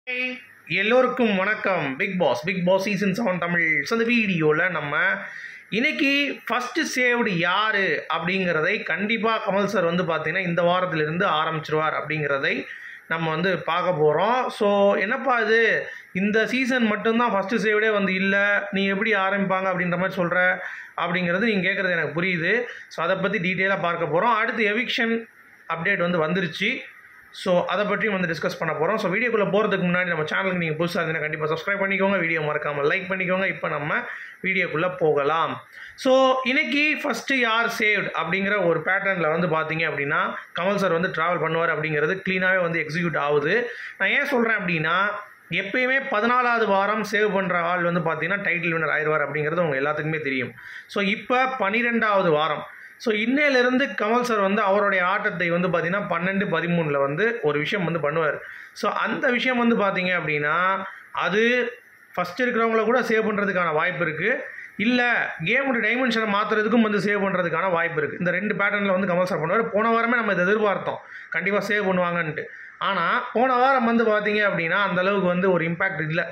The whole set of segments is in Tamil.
எல்லோருக்கும் வணக்கம். Bigg Boss season 7 Tamil. இந்த வீடியோவில் நம்ம இன்னைக்கு ஃபஸ்ட்டு சேவ்டு யார் அப்படிங்கிறதை கண்டிப்பாக கமல் சார் வந்து பார்த்திங்கன்னா இந்த வாரத்திலிருந்து ஆரம்பிச்சிருவார் அப்படிங்கிறதை நம்ம வந்து பார்க்க போகிறோம். ஸோ என்னப்பா இது இந்த சீசன் மட்டும்தான் ஃபஸ்ட்டு சேவ்டே வந்து இல்லை, நீ எப்படி ஆரம்பிப்பாங்க அப்படின்ற மாதிரி சொல்கிற அப்படிங்கிறது நீங்கள் கேட்குறது எனக்கு புரியுது. ஸோ அதை பற்றி டீட்டெயிலாக பார்க்க போகிறோம். அடுத்து எவிக்ஷன் அப்டேட் வந்து வந்துருச்சு. ஸோ அதை பற்றியும் வந்து டிஸ்கஸ் பண்ண போகிறோம். ஸோ வீடியோக்குள்ளே போகிறதுக்கு முன்னாடி நம்ம சேனலுக்கு நீங்கள் புதுசாக இருந்தீங்கன்னா கண்டிப்பாக சப்ஸ்கிரைப் பண்ணிக்கோங்க, வீடியோ மறக்காமல் லைக் பண்ணிக்கோங்க. இப்போ நம்ம வீடியோக்குள்ளே போகலாம். ஸோ இன்னைக்கு ஃபஸ்ட்டு யார் சேவ்ட் அப்படிங்கிற ஒரு பேட்டர்னில் வந்து பார்த்தீங்க அப்படின்னா கமல் சார் வந்து ட்ராவல் பண்ணுவார் அப்படிங்கிறது க்ளீனாகவே வந்து எக்ஸிக்யூட் ஆகுது. நான் ஏன் சொல்கிறேன் அப்படின்னா எப்பயுமே 14வது வாரம் சேவ் பண்ணுற ஆள் வந்து பார்த்தீங்கன்னா டைட்டில் வின்னர் ஆயிடுவார் அப்படிங்கிறது உங்கள் எல்லாத்துக்குமே தெரியும். ஸோ இப்போ 12வது வாரம். ஸோ இன்னையிலேருந்து கமல் சார் வந்து அவருடைய ஆட்டத்தை வந்து பார்த்திங்கன்னா 12-13 வந்து ஒரு விஷயம் வந்து பண்ணுவார். ஸோ அந்த விஷயம் வந்து பார்த்திங்க அப்படின்னா அது ஃபஸ்ட் இருக்கிறவங்கள கூட சேவ் பண்ணுறதுக்கான வாய்ப்பு இருக்குது, இல்லை கேமோட டைமென்ஷனை மாற்றுறதுக்கும் வந்து சேவ் பண்ணுறதுக்கான வாய்ப்பு இருக்குது. இந்த 2 பேட்டர்னில் வந்து கமல் சார் பண்ணுவார். போன வாரமே நம்ம இதை எதிர்பார்த்தோம், கண்டிப்பாக சேவ் பண்ணுவாங்கன்ட்டு. ஆனால் போன வாரம் வந்து பார்த்திங்க அப்படின்னா அந்தளவுக்கு வந்து ஒரு இம்பேக்ட் இல்லை.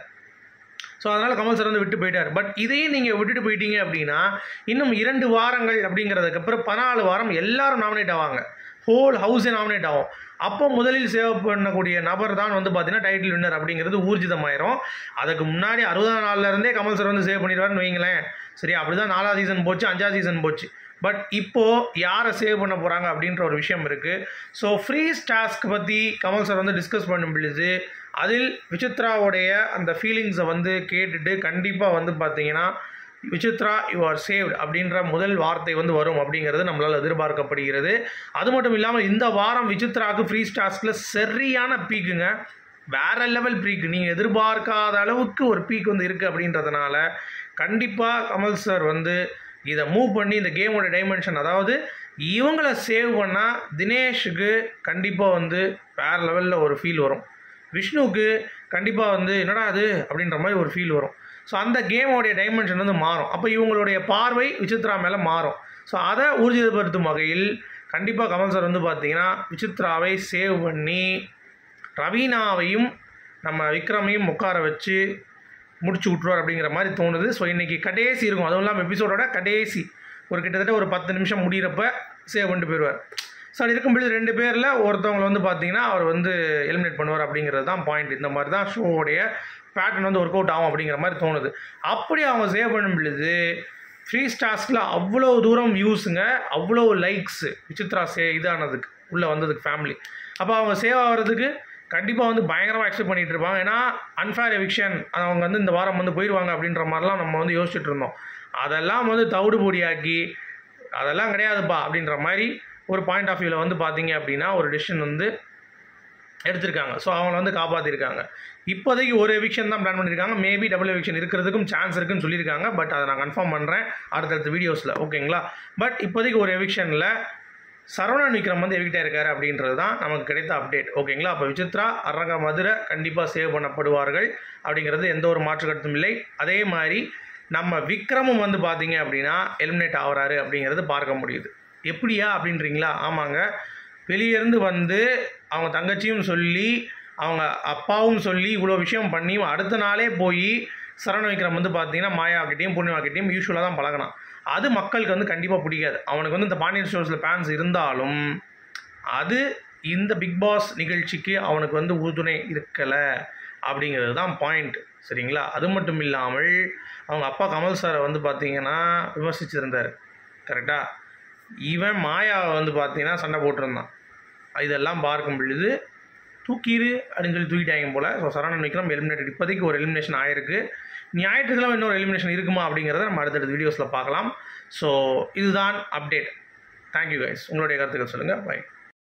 ஸோ அதனால் கமல் சார் வந்து விட்டு போயிட்டார். பட் இதையும் நீங்கள் விட்டுட்டு போயிட்டீங்க அப்படின்னா இன்னும் 2 வாரங்கள் அப்படிங்கிறதுக்கப்புறம் 14 வாரம் எல்லாரும் நாமினேட் ஆவாங்க, ஹோல் ஹவுஸே நாமினேட் ஆகும். அப்போ முதலில் சேவ் பண்ணக்கூடிய நபர் தான் வந்து பார்த்தீங்கன்னா டைட்டில் வின்னர் அப்படிங்கிறது ஊர்ஜிதமாயிரும். அதுக்கு முன்னாடி 60ஆம் நாள்லேருந்தே கமல் சார் வந்து சேவ் பண்ணிடுவார்னு வைங்களேன். சரி, அப்படி தான் 4வது சீசன் போச்சு, 5வது சீசன் போச்சு. பட் இப்போது யாரை சேவ் பண்ண போகிறாங்க அப்படின்ற ஒரு விஷயம் இருக்குது. ஸோ ஃப்ரீஸ் டாஸ்க் பற்றி கமல் சார் வந்து டிஸ்கஸ் பண்ணும் பொழுது அதில் விசித்ராவுடைய அந்த ஃபீலிங்ஸை வந்து கேட்டுட்டு கண்டிப்பாக வந்து பார்த்தீங்கன்னா விசித்ரா யூ ஆர் சேவ்ட் அப்படின்ற முதல் வார்த்தை வந்து வரும் அப்படிங்கிறது நம்மளால் எதிர்பார்க்கப்படுகிறது. அது மட்டும் இல்லாமல் இந்த வாரம் விசித்ராவுக்கு ஃப்ரீ டாஸ்கில் சரியான பீக்குங்க, வேறு லெவல் பீக்கு, நீங்கள் எதிர்பார்க்காத அளவுக்கு ஒரு பீக் வந்து இருக்குது. அப்படின்றதுனால கண்டிப்பாக கமல் சார் வந்து இதை மூவ் பண்ணி இந்த கேமோட டைமென்ஷன், அதாவது இவங்களை சேவ் பண்ணால் தினேஷுக்கு கண்டிப்பாக வந்து வேறு லெவலில் ஒரு ஃபீல் வரும், விஷ்ணுவுக்கு கண்டிப்பாக வந்து என்னடா அது அப்படின்ற மாதிரி ஒரு ஃபீல் வரும். ஸோ அந்த கேமோடைய டைமென்ஷன் வந்து மாறும். அப்போ இவங்களுடைய பார்வை விசித்ரா மேலே மாறும். ஸோ அதை ஊர்ஜிதப்படுத்தும் வகையில் கண்டிப்பாக கமல் சார் வந்து பார்த்திங்கன்னா விசித்ராவை சேவ் பண்ணி ரவீனாவையும் நம்ம விக்ரமையும் உட்கார வச்சு முடிச்சு விட்ருவார் அப்படிங்கிற மாதிரி தோணுது. ஸோ இன்றைக்கி கடைசி இருக்கும், அதுவும் இல்லாமல் எபிசோடோட கடைசி ஒரு கிட்டத்தட்ட ஒரு 10 நிமிஷம் முடிகிறப்ப சேவ் பண்ணிட்டு போயிடுவார். ஸோ அது இருக்கும்பொழுது 2 பேரில் ஒருத்தவங்களை வந்து பார்த்திங்கன்னா அவர் வந்து எலிமினேட் பண்ணுவார் அப்படிங்கிறது தான் பாயிண்ட். இந்த மாதிரி தான் ஷோவுடைய பேட்டர்ன் வந்து ஒர்க் அவுட் ஆகும் அப்படிங்கிற மாதிரி தோணுது. அப்படி அவங்க சேவ் பண்ணும் பொழுது ஃப்ரீ டாஸ்கில் அவ்வளோ தூரம் வியூஸுங்க, அவ்வளோ லைக்ஸு விசித்ரா இதானதுக்கு உள்ளே வந்ததுக்கு ஃபேமிலி. அப்போ அவங்க சேவ் ஆகிறதுக்கு கண்டிப்பாக வந்து பயங்கரமாக எக்ஸ்பெக்ட் பண்ணிகிட்டு இருப்பாங்க. ஏன்னா அன்ஃபேர் எவிக்ஷன் அவங்க வந்து இந்த வாரம் வந்து போயிடுவாங்க அப்படின்ற மாதிரிலாம் நம்ம வந்து யோசிச்சுட்டு இருந்தோம். அதெல்லாம் வந்து தவிடு பொடியாக்கி அதெல்லாம் கிடையாதுப்பா அப்படின்ற மாதிரி ஒரு பாயிண்ட் ஆஃப் வியூவில் வந்து பார்த்தீங்க அப்படின்னா ஒரு டெசிஷன் வந்து எடுத்திருக்காங்க. ஸோ அவங்கள வந்து காப்பாற்றிருக்காங்க. இப்போதைக்கு ஒரு எவிக்ஷன் தான் பிளான் பண்ணியிருக்காங்க, மேபி டபுள் எவிக்ஷன் இருக்கிறதுக்கும் சான்ஸ் இருக்குன்னு சொல்லியிருக்காங்க. பட் அதை நான் கன்ஃபார்ம் பண்ணுறேன் அடுத்தடுத்த வீடியோஸில், ஓகேங்களா. பட் இப்போதைக்கு ஒரு எவிக்ஷனில் சரவணன் விக்ரம் வந்து எவிக்ட் ஆயிருக்காரு அப்படின்றது தான் நமக்கு கிடைத்த அப்டேட், ஓகேங்களா. அப்போ விசித்ரா அரங்க மதுரை கண்டிப்பாக சேவ் பண்ணப்படுவார்கள் அப்படிங்கிறது எந்த ஒரு மாற்று கருத்தும் இல்லை. அதே மாதிரி நம்ம விக்ரமும் வந்து பார்த்தீங்க அப்படின்னா எலிமினேட் ஆகிறாரு அப்படிங்கிறது பார்க்க முடியுது. எப்படியா அப்படின்றீங்களா? ஆமாங்க, வெளியேருந்து வந்து அவங்க தங்கச்சியும் சொல்லி அவங்க அப்பாவும் சொல்லி இவ்வளோ விஷயம் பண்ணி அடுத்த நாளே போய் சரவண விக்ரம் வந்து பார்த்தீங்கன்னா மாயாக்கிட்டையும் பூர்ணிமாக்கிட்டையும் யூஸ்வலாக தான் பழகினான். அது மக்களுக்கு வந்து கண்டிப்பாக பிடிக்காது. அவனுக்கு வந்து இந்த பாண்டியன் ஸ்டோர்ஸில் ஃபேன்ஸ் இருந்தாலும் அது இந்த பிக் பாஸ் நிகழ்ச்சிக்கு அவனுக்கு வந்து உறுதுணை இருக்கலை அப்படிங்கிறது தான் பாயிண்ட், சரிங்களா. அது மட்டும் இல்லாமல் அவங்க அப்பா கமல் சாரை வந்து பார்த்திங்கன்னா விமர்சிச்சிருந்தார், கரெக்டாக. இவன் மாயாவை வந்து பார்த்தீங்கன்னா சண்டை போட்டிருந்தான். இதெல்லாம் பார்க்கும் பொழுது தூக்கிடு அப்படின்னு சொல்லி தூக்கிட்டாங்க போல். So Saravanan Vikram eliminated. இப்போதைக்கு ஒரு எலிமினேஷன் ஆயிருக்கு. ஞாயிற்றுக்கிழமை இன்னொரு எலிமினேஷன் இருக்குமா அப்படிங்கிறத நம்ம அடுத்தடுத்த வீடியோஸில் பார்க்கலாம். ஸோ இதுதான் அப்டேட். Thank you guys. உங்களுடைய கருத்துக்கள் சொல்லுங்கள். பை.